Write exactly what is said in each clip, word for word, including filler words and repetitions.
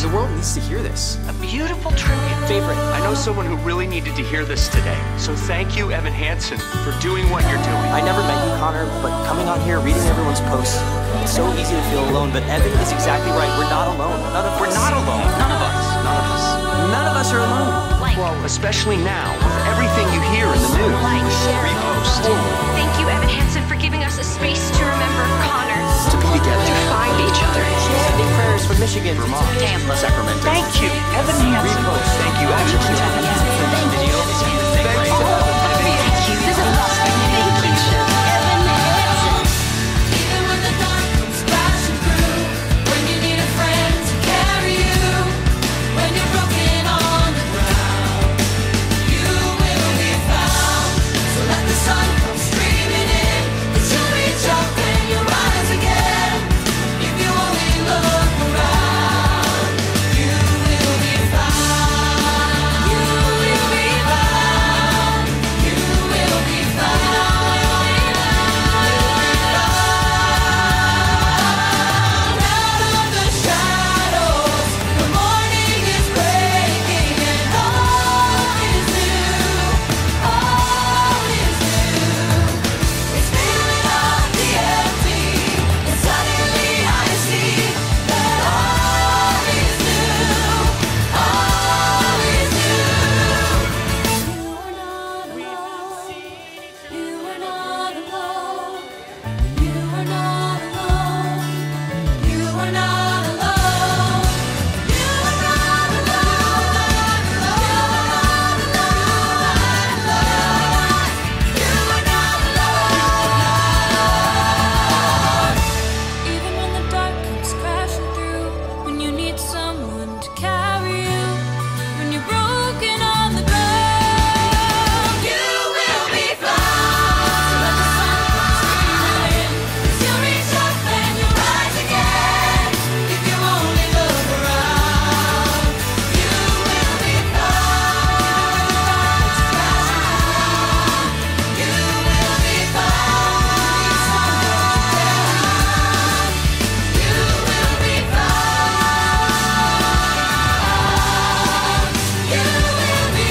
The world needs to hear this. A beautiful tribute. Favorite. I know someone who really needed to hear this today. So thank you, Evan Hansen, for doing what you're doing. I never met you, Connor, but coming on here, reading everyone's posts, it's so easy to feel alone, but Evan is exactly right. We're not alone. None of We're us. not alone. None of us. None of us. None of us are alone. Like. Well, especially now, with everything you hear in the news. Like, share. Repost. Thank you, Evan Hansen, for giving us a space to remember Connor. To be together. To find each other. Sending prayers from Michigan, Vermont, Tampa, Sacramento. Thank you, Evan Hansen. Repost. Thank you, Evan Hansen. Thank you. Thank you. Thank you. This is awesome. Thank you. Evan Hansen. Even when the dark comes crashing through, when you need a friend to carry you, when you're broken on the ground, you will be found. So let the sun come streaming in, that you'll reach up and you'll rise again. If you only look around, you will be found. You will be found. You will be found. Out of the shadows, the morning is breaking and all is new. All is new. It's filling up the empty, and suddenly I see that all is new. All is new. You are not alone. You are not alone. You are not alone. You are not alone. You are not alone. You are not alone. Even when the dark comes crashing through, when you need someone to carry you, when you're broken on the ground, you will be found. So let the sun come streaming in, 'cause you'll reach up and you'll rise again. If you only look around, you will be found. You will be found. You will be found. You will be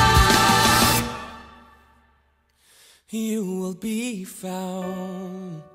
found. You will be found.